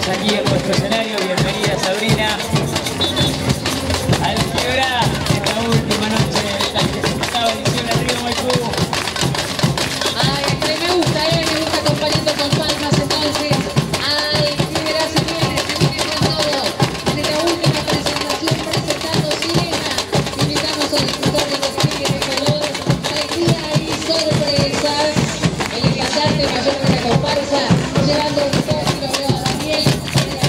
tenemos aquí en nuestro escenario. Bienvenida, Sabrina, al Quiebra, esta última noche de esta 17ª edición del Río Maipú. Ay, me gusta acompañando con palmas entonces. Ay, Quiebra se viene con todo. En esta última presentación presentando Sirena. Invitamos a disfrutar de lo que tiene color, alegría y sorpresas. El cantante mayor de la comparsa, llevando un poco a Daniel.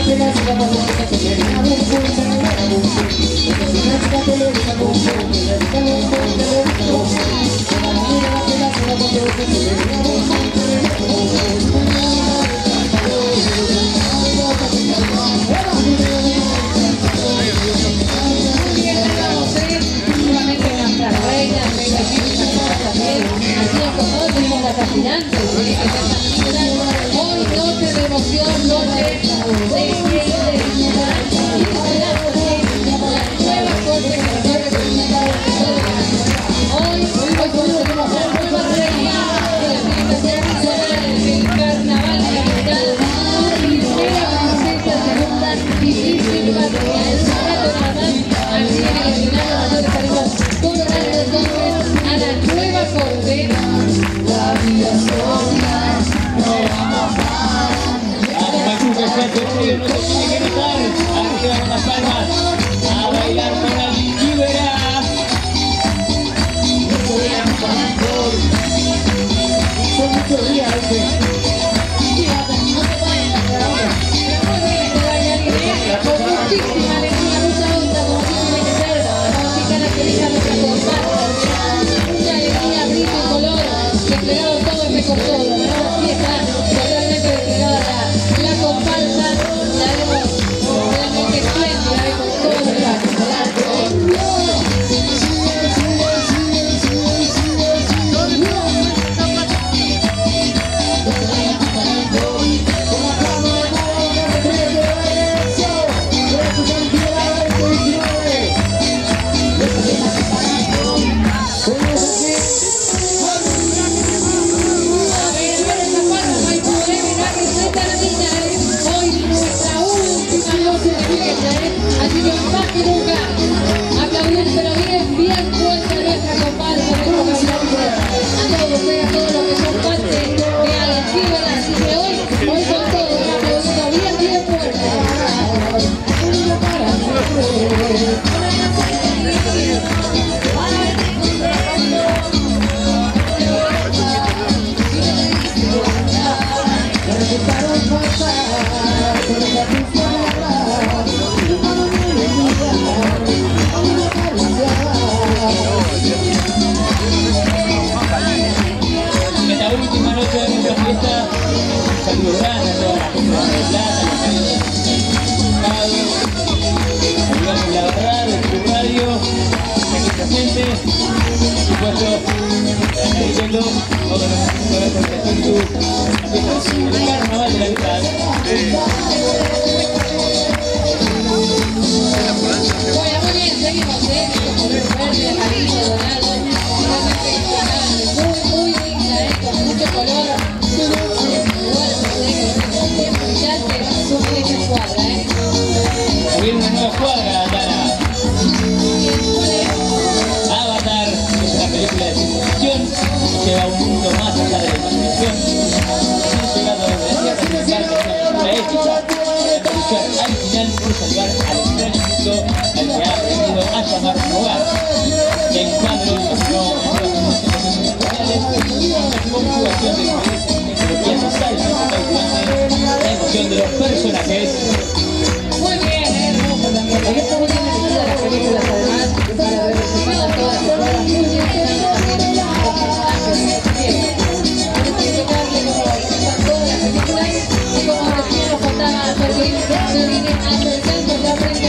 Hoy noche de emoción, noche de felicidad y la nueva corte que nos va a representar hoy conocemos la nueva reina de la fiesta tradicional del carnaval de la capital, primera princesa segunda y simpática. En su rato nada más, aquí en el escenario nosotros estaremos coronando entonces a la nueva corte. No se tiene que notar, arriba con las palmas, a bailar con la libera. Son muchos días con muchísima alegría, mucha onda, como tiene que ser, como si caracteriza nuestra comparsa. Mucha alegría, brillo y color, desplegado todo este con todo, una fiesta totalmente desplegada la comparsa, la vemos realmente espléndida, con todo el barrio. Así que más que nunca, aplaudir pero bien fuerte a nuestra comparsa, a nuestros bailarines, a todos ustedes, a todos los que son parte de Alcibar. Así que hoy con todo, aplaudiendo bien fuerte. En la última noche de nuestra fiesta, un saludo grande a toda la gente de Plata, los amigos saludamos la verdad de tu radio, aquí presente, por supuesto, agradeciendo todos los espíritus, la fiesta del carnaval de la capital. Bueno, muy bien, seguimos, con el verde, amarillo, dorado, realmente impecable, muy linda, con mucho color. Viene una nueva cuadra, Dana. Avatar es una película de ciencia ficción que lleva un mundo más allá de la imaginación. Han llegado a la Tierra sin embargo una ética. La producción al final por salvar al extraño mundo al que ha aprendido a llamar hogar. El cuadro imaginó nuevas situaciones sociales, una conjugación de tecnología totalmente cautivante, la emoción de los personajes. Muy bien, hermoso también. Porque está muy bien elegida las películas, además, para representar todas las pruebas muy bien pensando también los personajes. Bien, es impecable como representan todas las películas y como recién nos contaba Fermín, se viene acercando ya frente